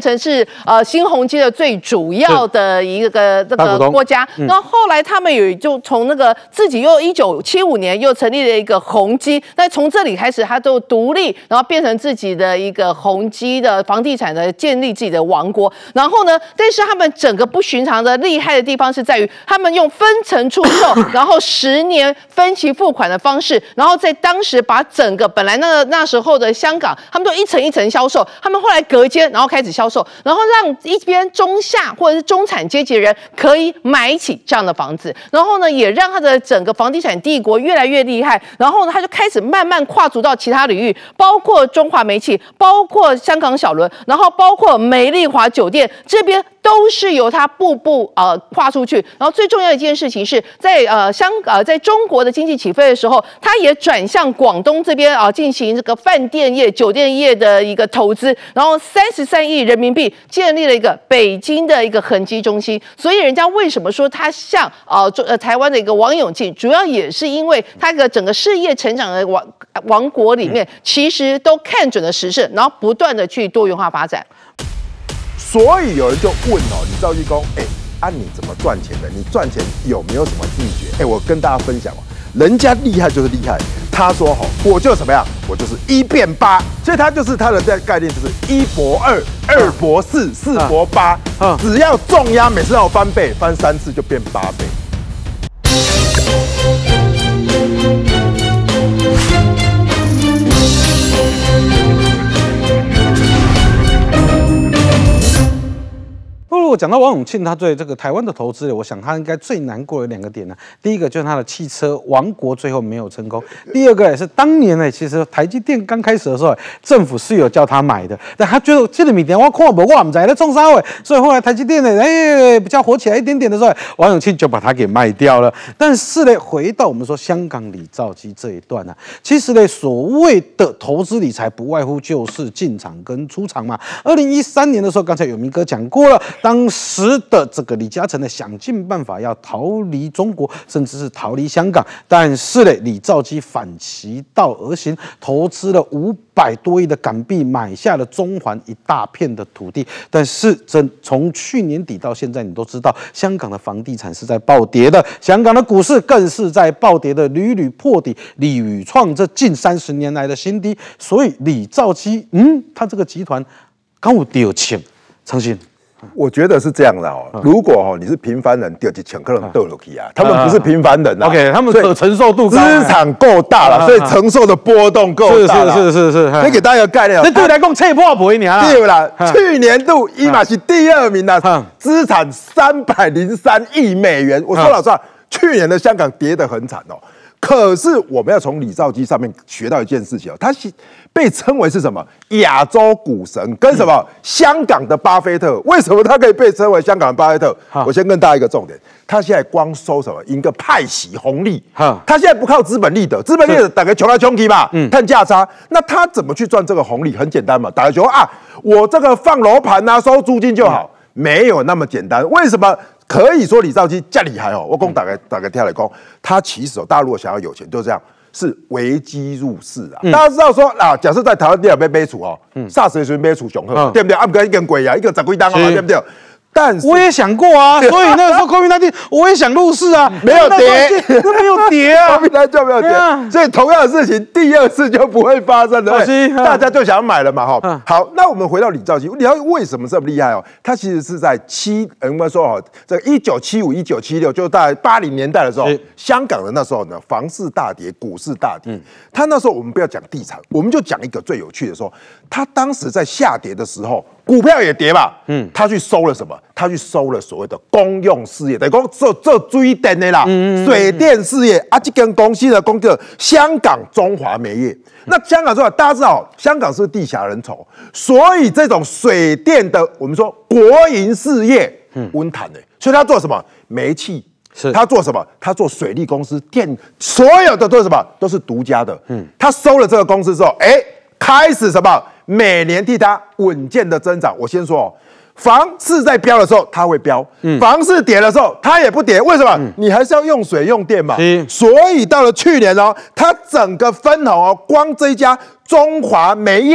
呃新鸿基的最主要的一个这个国家。那、嗯、后来他们有就从那个自己又一九七五年又成立了一个宏基，那从这里开始他都独立，然后变成自己的一个宏基的房地产的建立自己的王国。然后呢，但是他们整个不寻常的厉害的地方是在于，他们用分层出售，然后十年分期付款的方式，然后在当时把整个本来那个那时候的香港，他们都一层一层销售，他们后来隔间，然后开始销售，然后让一边中下或者是中产阶级的人可以买起这样的房子，然后呢，也让他的整个房地产帝国越来越厉害，然后呢，他就开始慢慢跨足到其他领域，包括中华煤气，包括香港小轮，然后包括美丽华酒店这边。都是由他步步呃跨出去，然后最重要的一件事情是在呃香呃在中国的经济起飞的时候，他也转向广东这边啊、呃、进行这个饭店业、酒店业的一个投资，然后三十三亿人民币建立了一个北京的一个恒基中心。所以人家为什么说他像呃呃台湾的一个王永庆，主要也是因为他的整个事业成长的王王国里面，其实都看准了时势，然后不断的去多元化发展。 所以有人就问哦，李兆基公，哎，啊你怎么赚钱的？你赚钱有没有什么秘诀？哎，我跟大家分享哦，人家厉害就是厉害，他说哈、哦，我就怎么样，我就是一变八，所以他就是他的这个概念就是一博二，二博四，四博八，嗯，只要重压每次让我翻倍，翻三次就变八倍。 如果讲到王永庆，他对这个台湾的投资，我想他应该最难过的两个点呢。第一个就是他的汽车王国最后没有成功，第二个也是当年呢，其实台积电刚开始的时候，政府是有叫他买的，但他觉得这个米店我看不我唔知在冲啥位，所以后来台积电呢，哎比较火起来一点点的时候，王永庆就把它给卖掉了。但是呢，回到我们说香港李兆基这一段呢、啊，其实呢，所谓的投资理财不外乎就是进场跟出场嘛。二零一三年的时候，刚才有明哥讲过了，当当时的这个李嘉诚呢，想尽办法要逃离中国，甚至是逃离香港，但是呢，李兆基反其道而行，投资了五百多亿的港币，买下了中环一大片的土地。但是，真从去年底到现在，你都知道，香港的房地产是在暴跌的，香港的股市更是在暴跌的，屡屡破底，屡创这近三十年来的新低。所以，李兆基，嗯，他这个集团刚有丢钱，长信。 我觉得是这样的哦，如果哦你是平凡人，第二钱可能斗落去啊，他们不是平凡人啊 ，OK， 他们可承受度高， 资产够大了，所以承受的波动够大了。 是是是是是， 你给大家一个概念， 这对来讲切破不一年啊。 对啦，去年度伊玛是第二名啊，资产三百零三亿美元。我说老实话，去年的香港跌得很惨哦。可是我们要从李兆基上面学到一件事情哦，他是被称为是什么亚洲股神，跟什么、嗯、香港的巴菲特。为什么他可以被称为香港的巴菲特？我先跟大家一个重点，他现在光收什么一个派息红利，他现在不靠资本利得，资本利得大概穷来穷去嘛，看价差。那他怎么去赚这个红利？很简单嘛，大家说啊，我这个放楼盘啊，收租金就好，嗯、没有那么简单。为什么？可以说李兆基这厉害哦，我讲大概大概跳来讲，他其实哦，大家如果想要有钱，就这样，是危机入市啊。嗯、大家知道说啊，假设在台湾第二杯杯储哦，啥时阵杯储雄厚，对不对？啊，不跟一根鬼呀，一个十几单啊，对不对？但是我也想过啊，所以那个时候 COVID 十九 我也想入市啊， 没有跌， 那没有跌啊 ，COVID 十九 没有跌，啊、所以同样的事情第二次就不会发生了，大家就想买了嘛，哈、嗯。好，那我们回到李兆基，李兆基为什么这么厉害哦？他其实是在七，我们说哦，这一九七五、一九七六，就在八零年代的时候，香港的那时候呢，房市大跌，股市大跌。嗯、他那时候我们不要讲地产，我们就讲一个最有趣的说，他当时在下跌的时候。股票也跌嘛，嗯，他去收了什么？他去收了所谓的公用事业，等于讲做做水电的啦，嗯、水电事业啊，这间公司的公司香港中华煤业。那香港中华大家知道，香港是地狭人稠，所以这种水电的我们说国营事业，嗯，温谈的，所以他做什么？煤气。是他做什么？他做水利公司，电所有的都是什么？都是独家的。嗯，他收了这个公司之后，哎、欸，开始什么？每年替它稳健的增长。我先说哦，房市在飙的时候它会飙，嗯、房市跌的时候它也不跌。为什么？嗯、你还是要用水用电嘛。嗯、所以到了去年哦，它整个分红哦，光这一家中华煤业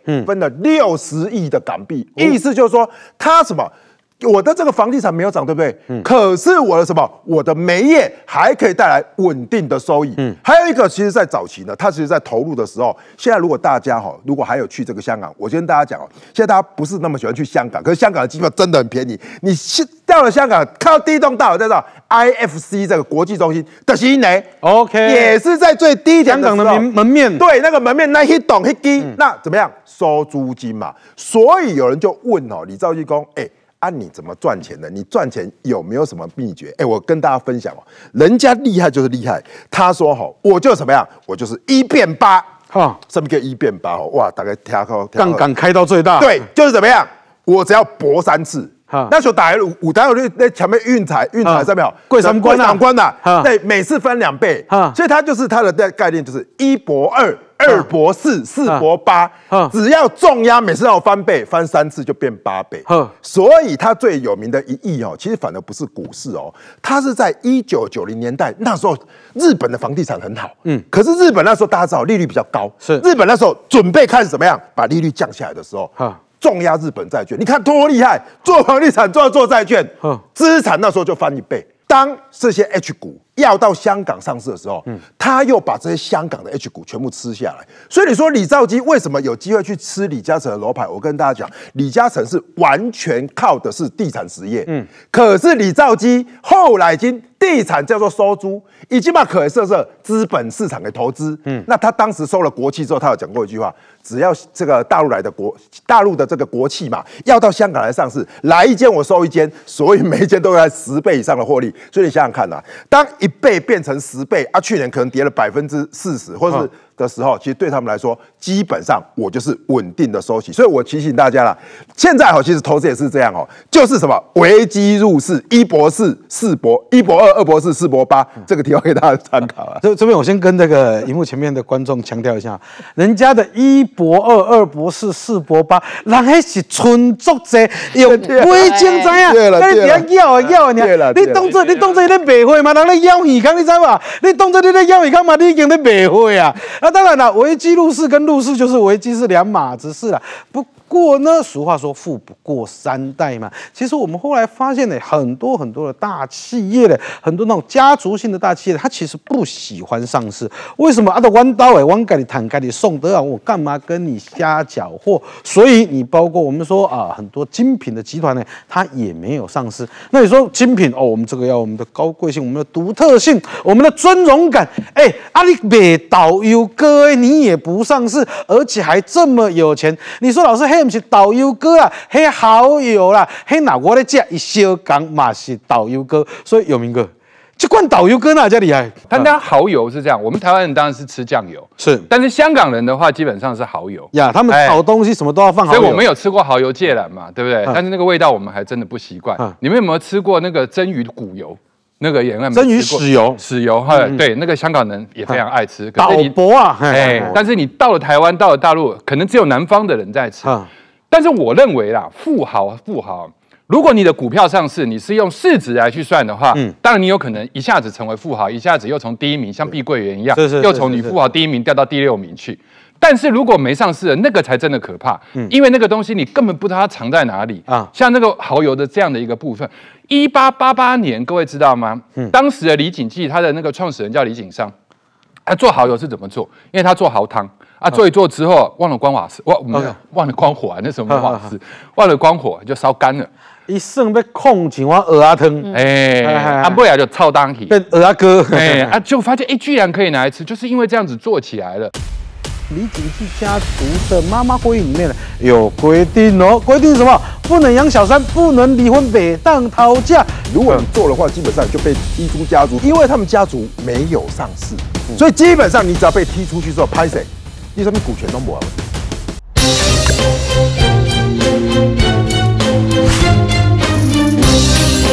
分了六十亿的港币，意思就是说他什么？我的这个房地产没有涨，对不对？嗯。可是我的什么？我的煤业还可以带来稳定的收益。嗯。还有一个，其实，在早期呢，它其实在投入的时候，现在如果大家哈，如果还有去这个香港，我先跟大家讲哦，现在大家不是那么喜欢去香港，可是香港的机票真的很便宜。你到了香港，看到第一栋大楼在这 I F C 这个国际中心的新呢 ，OK， 也是在最低点的香港的门门面， 对，那个门面那一栋一低，那怎么样收租金嘛？所以有人就问哦，李兆基公，哎。啊，你怎么赚钱的？你赚钱有没有什么秘诀？哎，我跟大家分享哦，人家厉害就是厉害。他说哈，我就怎么样，我就是一变八，哈，什么叫一变八？哦，哇，大概跳高， 杠杆开到最大， 对，就是怎么样，我只要搏三次。那时候打五五打六那前面运彩运彩上面有贵三关啊，关呐，对，每次分两倍，所以它就是它的概念就是一搏二。二搏四，四搏八，只要重压每次让我翻倍，翻三次就变八倍。所以它最有名的一役哦，其实反而不是股市哦，它是在一九九零年代那时候，日本的房地产很好，嗯，可是日本那时候大家知道利率比较高，是日本那时候准备开始怎么样把利率降下来的时候，重压日本债券，你看多厉害，做房地产做要做债券，资产那时候就翻一倍。当这些 H 股要到香港上市的时候，嗯，他又把这些香港的 H 股全部吃下来。所以你说李兆基为什么有机会去吃李嘉诚的楼牌？我跟大家讲，李嘉诚是完全靠的是地产实业，嗯，可是李兆基后来已经地产叫做收租，已经把可设设资本市场给投资，嗯，那他当时收了国企之后，他有讲过一句话：只要这个大陆来的国大陆的这个国企嘛，要到香港来上市，来一间我收一间，所以每一间都有十倍以上的获利。所以你想想看呐、啊，当一倍变成十倍啊，去年可能跌了百分之四十，或者是的时候，其实对他们来说，基本上我就是稳定的收息。所以我提醒大家啦，现在哦，其实投资也是这样哦，就是什么危机入市，一搏四，四搏一搏二，二搏四，四搏八，这个提供给大家参考啊。 这这边我先跟这个荧幕前面的观众强调一下，人家的一搏二，二搏四，四搏八，人那是纯作者，有未经知啊，那你底下要啊要啊，你你当做你当做你在卖货嘛，人咧要耳康，你知吧？你当做你在要耳康嘛，你已经在卖货啊。那当然了，危机入市跟入市就是危机是两码子事了。不过呢，俗话说富不过三代嘛。其实我们后来发现呢，很多很多的大企业呢，很多那种家族性的大企业，它其实不喜欢上市。为什么？啊，的弯刀哎，弯给你摊给你送得啊，我干嘛跟你瞎搅和？所以你包括我们说啊，很多精品的集团呢，它也没有上市。那你说精品哦，我们这个要我们的高贵性，我们的独特性，我们的尊荣感，哎，啊你卖导游哥你也不上市，而且还这么有钱，你说老师嘿不是导游哥啊，嘿好友啦，嘿哪我在这一小港嘛是导游哥，所以有名哥。这罐导游哥哪家厉害？ 但他蚝油是这样，我们台湾人当然是吃酱油， 是， 但是香港人的话基本上是蚝油呀，他们炒东西什么都要放蚝油。 所以我们有吃过蚝油芥蓝嘛，对不对？但是那个味道我们还真的不习惯。你们有没有吃过那个蒸鱼骨油？那个也蒸鱼豉油， 豉油哈，对，那个香港人也非常爱吃。 岛博啊， 哎，但是你到了台湾，到了大陆，可能只有南方的人在吃。但是我认为啦，富豪富豪。如果你的股票上市，你是用市值来去算的话，嗯，当然你有可能一下子成为富豪，一下子又从第一名像碧桂园一样，是是又从女富豪第一名掉到第六名去。但是如果没上市的那个才真的可怕，嗯，因为那个东西你根本不知道它藏在哪里啊。像那个蚝油的这样的一个部分，一八八八年，各位知道吗？嗯，当时的李锦记，他的那个创始人叫李锦商，他做蚝油是怎么做？因为他做蚝汤。啊，做一做之后忘了关瓦斯，忘没有忘了关火啊？那时候没有瓦斯，忘了关火就烧干了。 一剩被控情我鹅啊汤， 哎，啊不然就臭当起变鹅啊哥， 哎啊就发现哎居然可以拿来吃，就是因为这样子做起来了。 李锦记家族的妈妈会议里面有规定哦，规定什么？不能养小三，不能离婚，北当逃嫁。 如果你做的话，基本上就被踢出家族，因为他们家族没有上市，所以基本上你只要被踢出去之后，拍谁？你什么股权都没有。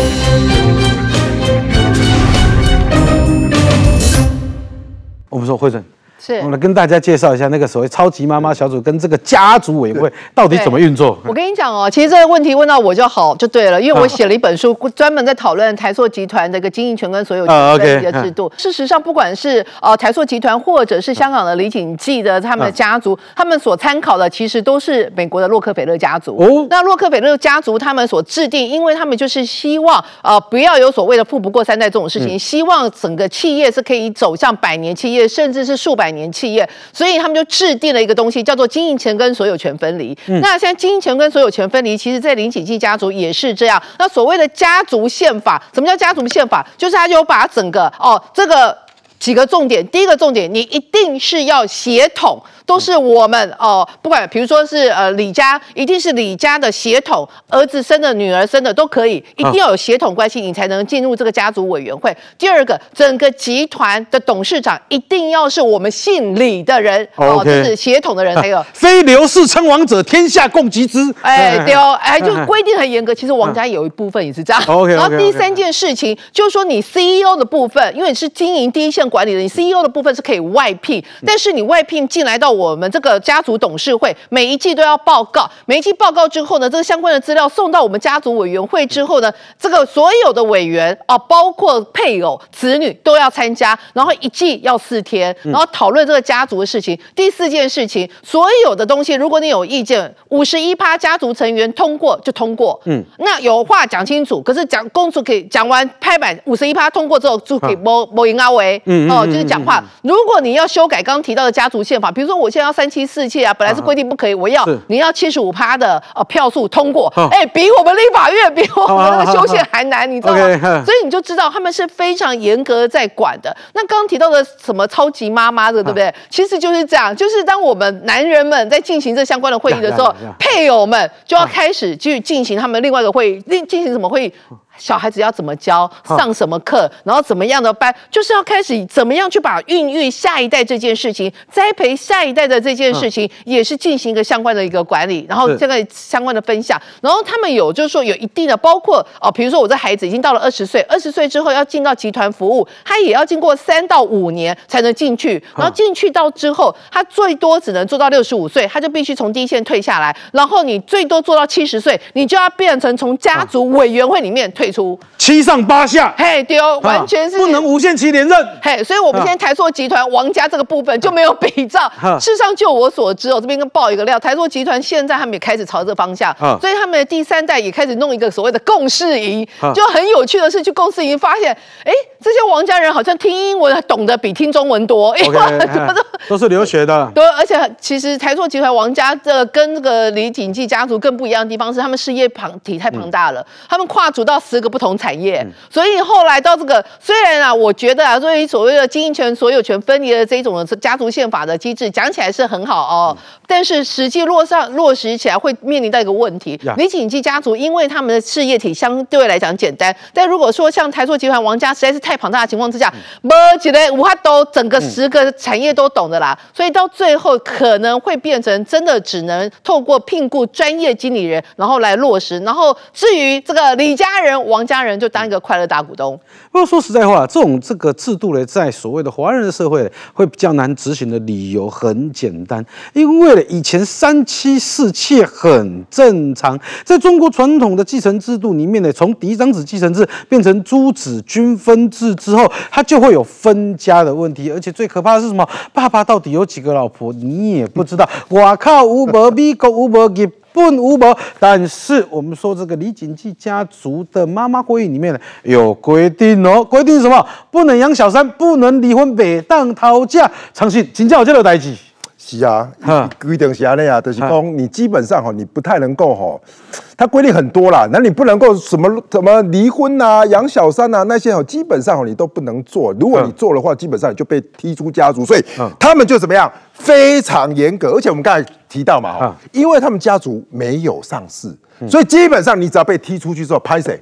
我们说慧珍， 是， 我们来跟大家介绍一下那个所谓超级妈妈小组跟这个家族委员会到底怎么运作。 我跟你讲哦，其实这个问题问到我就好就对了，因为我写了一本书，专门在讨论台塑集团的一个经营权跟所有权分离的制度。事实上，不管是呃台塑集团或者是香港的李锦记的他们的家族，他们所参考的其实都是美国的洛克菲勒家族。哦，那洛克菲勒家族他们所制定，因为他们就是希望呃不要有所谓的富不过三代这种事情，嗯、希望整个企业是可以走向百年企业，甚至是数百年企业，所以他们就制定了一个东西，叫做经营权跟所有权分离。嗯、那现在经营权跟所有权分离，其实在林锦记家族也是这样。那所谓的家族宪法，什么叫家族宪法？就是他就把整个哦这个几个重点，第一个重点，你一定是要血统。都是我们哦、呃，不管比如说是呃李家，一定是李家的血统，儿子生的、女儿生的都可以，一定要有血统关系，你才能进入这个家族委员会。第二个，整个集团的董事长一定要是我们姓李的人哦，这、呃、是血统的人才有。 非刘氏称王者，天下共集之。 哎，对哦，哎，就规定很严格。其实王家有一部分也是这样。 OK。 然后第三件事情就是说，你 C E O 的部分，因为你是经营第一线管理的，你 C E O 的部分是可以外聘，但是你外聘进来到我们这个家族董事会，每一季都要报告，每一季报告之后呢，这个相关的资料送到我们家族委员会之后呢，这个所有的委员啊，包括配偶、子女都要参加，然后一季要四天，然后讨论这个家族的事情。嗯、第四件事情，所有的东西，如果你有意见，五十一趴家族成员通过就通过，嗯，那有话讲清楚，可是讲公主可以讲完拍板，五十一趴通过之后就可以摸摸赢阿维，嗯哦，就是讲话。如果你要修改刚刚提到的家族宪法，比如说我现在要三妻四妾啊，本来是规定不可以，我要你要七十五趴的呃票数通过，哎、欸，比我们立法院比我们那个修宪还难，你知道吗？ Okay, 所以你就知道他们是非常严格在管的。那刚刚提到的什么超级妈妈的，对不对？其实就是这样，就是当我们男人们在进行这相关的会议的时候，配偶们就要开始去进行他们另外一个会议，另进行什么会议？小孩子要怎么教，上什么课，然后怎么样的班，就是要开始怎么样去把孕育下一代这件事情，栽培下一代的这件事情，也是进行一个相关的一个管理，然后这个相关的分享，然后他们有就是说有一定的，包括哦，比如说我这孩子已经到了二十岁，二十岁之后要进到集团服务，他也要经过三到五年才能进去，然后进去到之后，他最多只能做到六十五岁，他就必须从第一线退下来，然后你最多做到七十岁，你就要变成从家族委员会里面退出。 七上八下， 嘿，丢，完全是不能无限期连任， 嘿，所以我们现在台塑集团王家这个部分就没有比照。事实上，就我所知，我这边跟爆一个料，台塑集团现在他们也开始朝这个方向，所以他们的第三代也开始弄一个所谓的共事营，就很有趣的是，去共事营发现，哎，这些王家人好像听英文懂得比听中文多，因为都是留学的。 对，而且其实台塑集团王家这跟这个李锦记家族更不一样的地方是，他们事业庞体太庞大了，他们跨足到十个不同产业，嗯、所以后来到这个，虽然啊，我觉得啊，对于所谓的经营权、所有权分离的这一种的家族宪法的机制，讲起来是很好哦，嗯、但是实际落上落实起来会面临到一个问题。李锦记家族因为他们的事业体相对来讲简单，但如果说像台塑集团王家实在是太庞大的情况之下，没几个五哈都整个十个产业都懂的啦，嗯、所以到最后可能会变成真的只能透过聘雇专业经理人，然后来落实，然后至于这个李家人、王家人就当一个快乐大股东。 不过说实在话，这种这个制度呢，在所谓的华人的社会会比较难执行的理由很简单，因为呢以前三妻四妾很正常，在中国传统的继承制度里面呢，从嫡长子继承制变成诸子均分制之后，它就会有分家的问题，而且最可怕的是什么？爸爸到底有几个老婆，你也不知道。哇靠，无无美国无无日本无无，但是我们说这个李锦记家族的妈妈会议里面呢有规定哦，规定什么？不能养小三，不能离婚，别当讨价。相信真正有这个代志。 是啊，规定是安尼啊，就是讲你基本上哈，你不太能够哈，它规定很多啦，那你不能够什么什么离婚啊、养小三啊那些哈，基本上你都不能做。如果你做的话，基本上你就被踢出家族，所以他们就怎么样，非常严格。而且我们刚才提到嘛，因为他们家族没有上市，所以基本上你只要被踢出去之后，拍谁？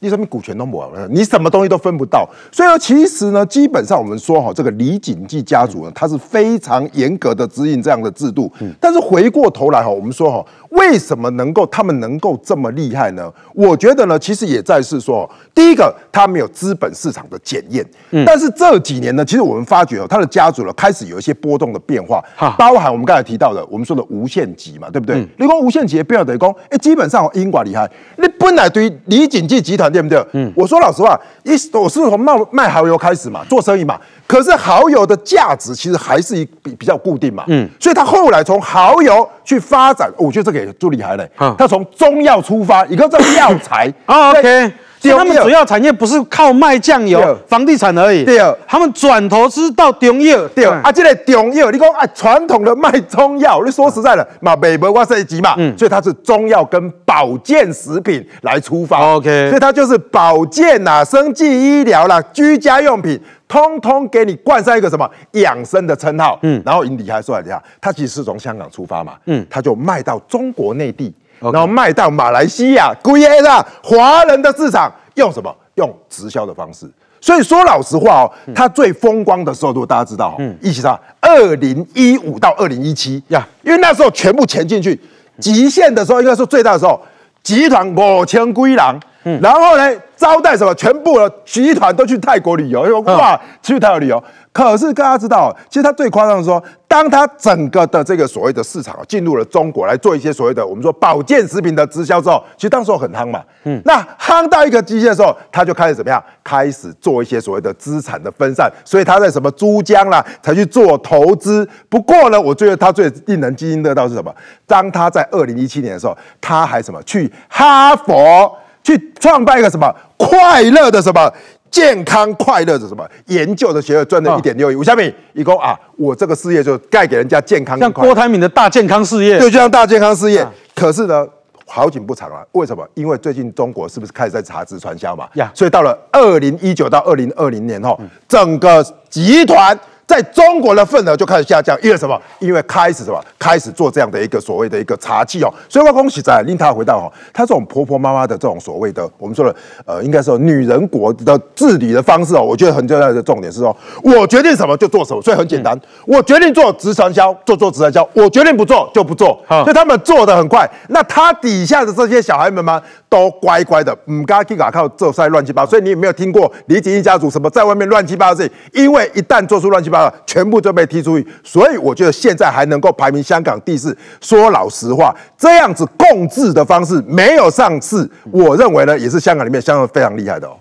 你什么股权都没有，你什么东西都分不到。所以呢，其实呢，基本上我们说哈，这个李锦记家族呢，他是非常严格的指引这样的制度。嗯、但是回过头来哈，我们说哈，为什么能够他们能够这么厉害呢？我觉得呢，其实也在是说，第一个他没有资本市场的检验，嗯、但是这几年呢，其实我们发觉哦，他的家族呢开始有一些波动的变化，包含我们刚才提到的我们说的无限极嘛，对不对？嗯、你讲无限极的变化等于讲，哎，基本上英国厉害，你本来对李锦记集团对不对？嗯，我说老实话，一我是从卖卖蚝油开始嘛，做生意嘛。可是蚝油的价值其实还是一比比较固定嘛，嗯，所以他后来从蚝油去发展，我觉得这个也最厉害嘞，嗯、他从中药出发，一个叫药材哦 ，OK。他们主要产业不是靠卖酱油、房地产而已，对，他们转投资到中药， 对啊，这个中药，你讲啊，传统的卖中药，你说实在的，嘛，美国哇这一级嘛，嗯，所以它是中药跟保健食品来出发 ，OK， 所以它就是保健啦、生技医疗啦、居家用品，通通给你冠上一个什么养生的称号，嗯，然后你厉害说来讲，它其实是从香港出发嘛，嗯，它就卖到中国内地。Okay. 然后卖到马来西亚、贵啊华人的市场，用什么？用直销的方式。所以说老实话哦，嗯、他最风光的时候，如果大家知道，嗯，一起上二零一五到二零一七呀，因为那时候全部钱进去，极限的时候应该说最大的时候，集团五千归狼，嗯，然后呢招待什么，全部的集团都去泰国旅游，哇，嗯、去泰国旅游。可是大家知道，其实他最夸张的说，当他整个的这个所谓的市场进入了中国来做一些所谓的我们说保健食品的直销之后，其实当时候很夯嘛，嗯，那夯到一个极限的时候，他就开始怎么样？开始做一些所谓的资产的分散，所以他在什么珠江啦才去做投资。不过呢，我觉得他最令人津津乐道是什么？当他在二零一七年的时候，他还什么去哈佛去创办一个什么快乐的什么。健康快乐的什么研究的学会赚了一点六亿，吴小敏一共啊，我这个事业就盖给人家健康， 像郭台铭的大健康事业， 对，就像大健康事业。啊、可是呢，好景不长了，为什么？因为最近中国是不是开始在查资传销嘛？呀，所以到了二零一九到二零二零年后，嗯、整个集团。在中国的份额就开始下降，因为什么？因为开始什么？开始做这样的一个所谓的一个查气哦。所以我恭喜在令他回到哈，他这种婆婆妈妈的这种所谓的我们说的呃，应该说女人国的治理的方式哦，我觉得很重要的重点是说，我决定什么就做什么，所以很简单，嗯、我决定做直传销就做直传销，我决定不做就不做，嗯、所以他们做得很快。那他底下的这些小孩们吗？都乖乖的，唔敢去搞靠做晒乱七八糟。所以你有没有听过李锦记家族什么在外面乱七八糟的事情？因为一旦做出乱七八糟，全部就被踢出去。所以我觉得现在还能够排名香港第四。说老实话，这样子共治的方式没有上市，我认为呢也是香港里面相当非常厉害的哦。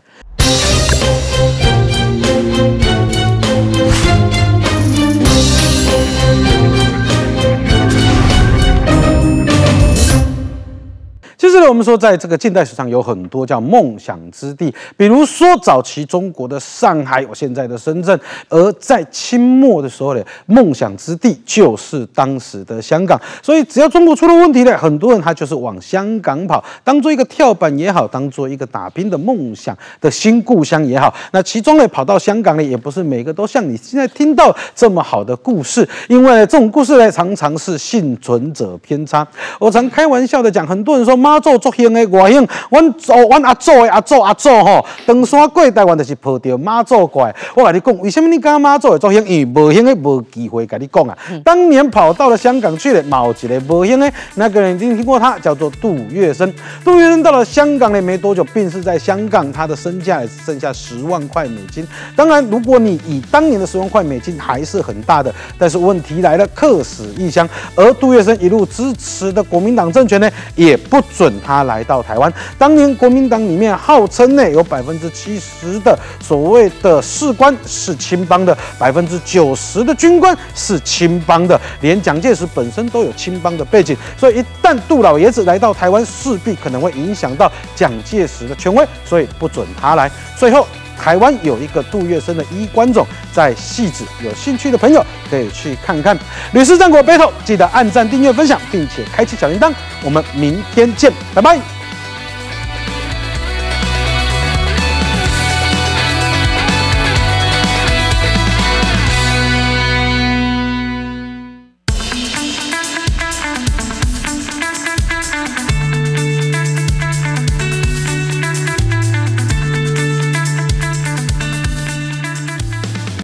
其实呢，我们说在这个近代史上有很多叫梦想之地，比如说早期中国的上海，我现在的深圳，而在清末的时候呢，梦想之地就是当时的香港。所以只要中国出了问题呢，很多人他就是往香港跑，当做一个跳板也好，当做一个打拼的梦想的新故乡也好。那其中呢，跑到香港呢，也不是每个都像你现在听到这么好的故事，因为呢，这种故事呢，常常是幸存者偏差。我常开玩笑的讲，很多人说妈祖足兴的外兴，阮祖阮阿祖的阿祖阿祖吼，登山过台湾就是抱着妈祖过来。我跟你讲，为什么你讲妈祖会足兴？因为无兴的无机会跟你讲啊。嗯、当年跑到了香港去了，某一个无兴的那个人一定听过他，叫做杜月笙。杜月笙到了香港呢，没多久病逝在香港，他的身价也只剩下十万块美金。当然，如果你以当年的十万块美金还是很大的，但是问题来了，客死异乡，而杜月笙一路支持的国民党政权呢，也不准他来到台湾。当年国民党里面号称呢有百分之七十的所谓的士官是青帮的，百分之九十的军官是青帮的，连蒋介石本身都有青帮的背景，所以一旦杜老爷子来到台湾，势必可能会影响到蒋介石的权威，所以不准他来。最后，台湾有一个杜月笙的衣冠冢，在汐止，有兴趣的朋友可以去看看。吕氏战国 battle， 记得按赞、订阅、分享，并且开启小铃铛。我们明天见，拜拜。